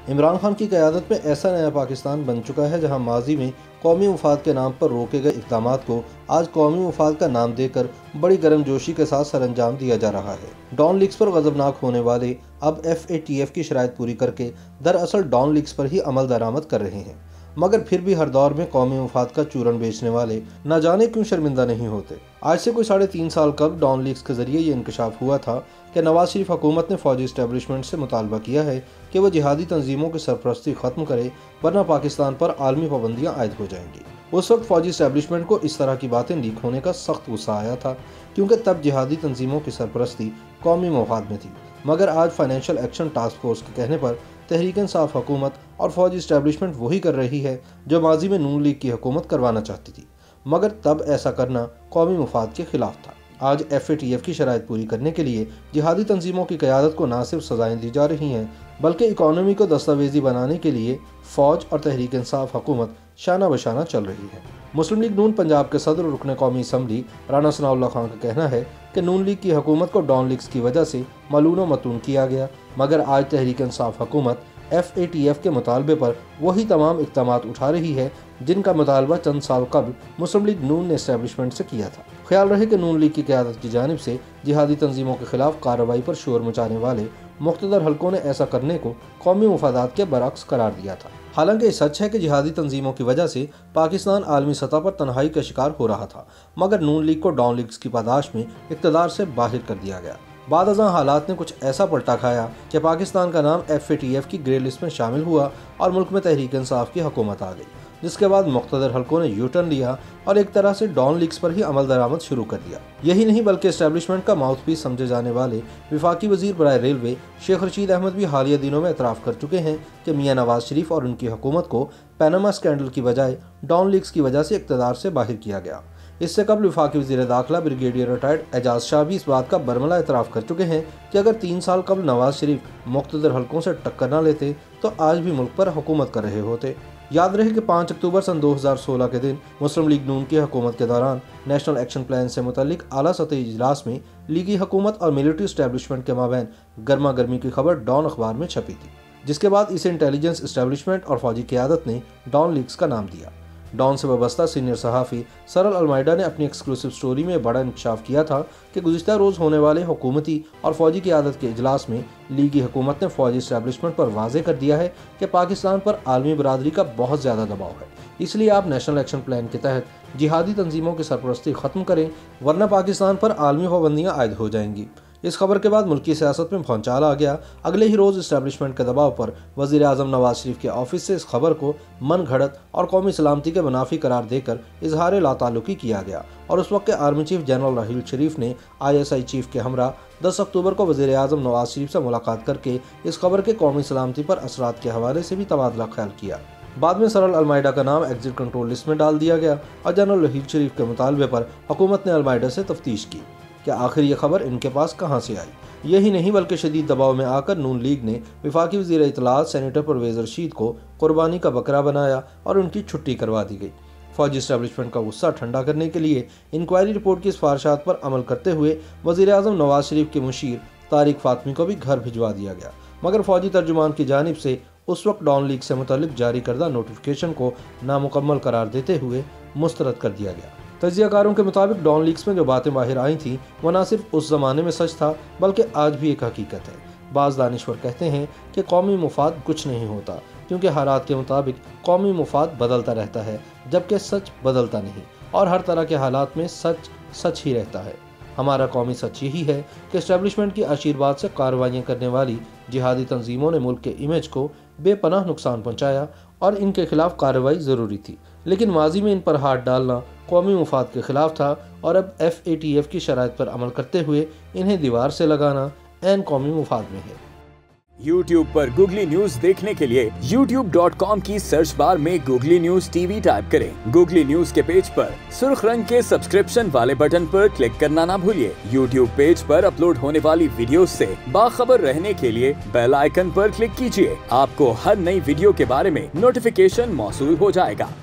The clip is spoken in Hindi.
इमरान खान की क़यादत में ऐसा नया पाकिस्तान बन चुका है जहां माजी में कौमी मुफाद के नाम पर रोके गए इक़दामात को आज कौमी मुफाद का नाम देकर बड़ी गर्मजोशी के साथ सरअंजाम दिया जा रहा है। डॉन लीग्स पर गजबनाक होने वाले अब FATF की शराइत पूरी करके दरअसल डॉन लीग्स पर ही अमल दरामद कर रहे हैं, मगर फिर भी हर दौर में कौमी मुफाद का चूरन बेचने वाले न जाने क्यों शर्मिंदा नहीं होते। आज से कोई 3.5 साल कबल डॉन लीग्स के जरिए ये इंकशाफ हुआ था कि नवाज शरीफ हुकूमत ने फौजी इस्टेब्लिशमेंट से मुतालबा किया है कि वह जिहादी तंजीमों की सरपरस्ती खत्म करे, वरना पाकिस्तान पर आलमी पाबंदियां आयद हो जाएंगी। उस वक्त फौजी इस्टेब्लिशमेंट को इस तरह की बातें लीक होने का सख्त गुस्सा आया था, क्योंकि तब जिहादी तंजीमों की सरपरस्ती कौमी मुफाद में थी। मगर आज फाइनेंशियल एक्शन टास्क फोर्स के कहने पर तहरीक इंसाफ हुकूमत और फौजी इस्टेब्लिशमेंट वही कर रही है जो माजी में नून लीग की हुकूमत करवाना चाहती थी, मगर तब ऐसा करना कौमी मुफाद के खिलाफ था। आज FATF की शराइत पूरी करने के लिए जिहादी तंजीमों की क़यादत को न सिर्फ सजाएं दी जा रही हैं, बल्कि इकॉनमी को दस्तावेजी बनाने के लिए फ़ौज और तहरीक इंसाफ हुकूमत शाना बशाना चल रही है। मुस्लिम लीग नून पंजाब के सदर और रुकन कौमी असम्बली राना सनाउल्लाह खान का कहना है कि नून लीग की हुकूमत को डॉन लीग्स की वजह से मलून व मतून किया गया, मगर आज तहरीक इंसाफ हुकूमत FATF के मुतालबे पर वही तमाम इक़दामात उठा रही है जिनका मुतालबा चंद साल कबल मुस्लिम लीग नून ने इस्टेब्लिशमेंट से किया था। ख्याल रहे कि नून लीग की क़यादत की जानिब से जिहादी तंजीमों के खिलाफ कार्रवाई पर शोर मचाने वाले मुख्तदर हलकों ने ऐसा करने को कौमी मुफादात के बरअक्स करार दिया था। हालांकि ये सच है कि जिहादी तंजीमों की वजह से पाकिस्तान आलमी सतह पर तन्हाई का शिकार हो रहा था, मगर नून लीग को डॉन लीग्स की पादाश में इक़्तिदार से बाहर कर दिया गया। बाद अज़ां हालात ने कुछ ऐसा पलटा खाया कि पाकिस्तान का नाम FATF की ग्रे लिस्ट में शामिल हुआ और मुल्क में तहरीक इंसाफ की हुकूमत आ गई, जिसके बाद मुख्तदर हलकों ने यू टर्न लिया और एक तरह से डॉन लीग्स पर ही अमल दरामद शुरू कर दिया। यही नहीं बल्कि इस्टेब्लिशमेंट का माउथ पीस समझे जाने वाले विफाकी वजीर बराए रेलवे शेख रशीद अहमद भी हालिया दिनों में एतराफ़ कर चुके हैं कि मियाँ नवाज शरीफ और उनकी हुकूमत को पैनामा स्कैंडल की बजाय डॉन लीग्स की वजह से इक़्तिदार से बाहर किया गया। इससे कबल वफाकी वज़ीर दाखिला ब्रिगेडियर रिटायर्ड एजाज शाह भी इस बात का बरमला एतराफ़ कर चुके हैं कि अगर 3 साल कबल नवाज शरीफ मुख्तदर हलकों से टक्कर न लेते तो आज भी मुल्क पर हुकूमत कर रहे होते। याद रहे कि 5 अक्टूबर सन 2016 के दिन मुस्लिम लीग नून की हुकूमत के दौरान नेशनल एक्शन प्लान से मुतल्लिक आला सतही इजलास में लीगी हुकूमत और मिलिट्री इस्टेब्लिशमेंट के माबैन गर्मा गर्मी की खबर डॉन अखबार में छपी थी, जिसके बाद इसे इंटेलिजेंस इस्टेब्लिशमेंट और फौजी क़यादत ने डॉन लीग्स का नाम दिया। डॉन से वाबस्ता सीनियर सहाफ़ी सरल अलमाइडा ने अपनी एक्सक्लूसिव स्टोरी में बड़ा इंकशाफ किया था कि गुज़िश्ता रोज़ होने वाले हुकूमती और फौजी क़यादत के इजलास में लीगी हुकूमत ने फौजी इस्टेब्लिशमेंट पर वाज़ेह कर दिया है कि पाकिस्तान पर आलमी बरादरी का बहुत ज़्यादा दबाव है, इसलिए आप नेशनल एक्शन प्लान के तहत जिहादी तंजीमों की सरपरस्ती ख़त्म करें, वरना पाकिस्तान पर आलमी पाबंदियाँ आयद हो जाएंगी। इस खबर के बाद मुल्की सियासत में भौचाल आ गया। अगले ही रोज़ इस्टेब्लिशमेंट के दबाव पर वज़ीर आज़म नवाज शरीफ के ऑफिस से इस खबर को मन घड़त और कौमी सलामती के मुनाफी करार देकर इजहार लाताल्लुकी किया गया और उस वक्त के army chief general Raheel Sharif ने ISI चीफ के हमरा 10 अक्टूबर को वज़ीर आज़म नवाज शरीफ से मुलाकात करके इस खबर के कौमी सलामती पर असरात के हवाले से भी तबादला ख्याल किया। बाद में सरल अलमाइडा का नाम एग्जिट कंट्रोल लिस्ट में डाल दिया गया और जनरल राहील शरीफ के मुतालबे पर हुकूमत ने अलमाइडा से तफ्तीश की कि आखिर ये खबर इनके पास कहां से आई। यही नहीं बल्कि शदीद दबाव में आकर नून लीग ने वफाकी वज़ीर इत्तलाआत सेनेटर परवेज़ रशीद को कुर्बानी का बकरा बनाया और उनकी छुट्टी करवा दी गई। फौजी इस्टेब्लिशमेंट का गुस्सा ठंडा करने के लिए इंक्वायरी रिपोर्ट की सिफारिशात पर अमल करते हुए वज़ीर आज़म नवाज शरीफ के मुशीर तारिक फातमी को भी घर भिजवा दिया गया, मगर फौजी तर्जुमान की जानिब से उस वक्त डॉन लीग से मुतल्लिक जारी करदा नोटिफिकेशन को नामुकम्मल करार देते हुए मुस्तरद कर दिया गया। तज्ज़ियाकारों के मुताबिक डॉन लीग्स में जो बातें बाहर आई थीं वह न सिर्फ उस ज़माने में सच था बल्कि आज भी एक हकीकत है। बाज़ दानिश्वर कहते हैं कि कौमी मुफाद कुछ नहीं होता, क्योंकि हालात के मुताबिक कौमी मुफाद बदलता रहता है जबकि सच बदलता नहीं, और हर तरह के हालात में सच सच ही रहता है। हमारा कौमी सच यही है कि इस्टेब्लिशमेंट की आशीर्वाद से कार्रवाइयाँ करने वाली जिहादी तंजीमों ने मुल्क के इमेज को बेपनाह नुकसान पहुँचाया और इनके खिलाफ कार्रवाई ज़रूरी थी, लेकिन माजी में इन पर हाथ डालना कौमी मुफाद के खिलाफ था और अब FATF की शराइत पर अमल करते हुए इन्हें दीवार से लगाना ऐन कौमी मुफाद में है। YouTube पर Googly न्यूज देखने के लिए youtube.com की सर्च बार में Googly न्यूज TV टाइप करें। Googly न्यूज के पेज पर सुर्ख रंग के सब्सक्रिप्शन वाले बटन पर क्लिक करना ना भूलिए। YouTube पेज पर अपलोड होने वाली वीडियोस से बाखबर रहने के लिए बेल आइकन पर क्लिक कीजिए। आपको हर नई वीडियो के बारे में नोटिफिकेशन मौसूल हो जाएगा।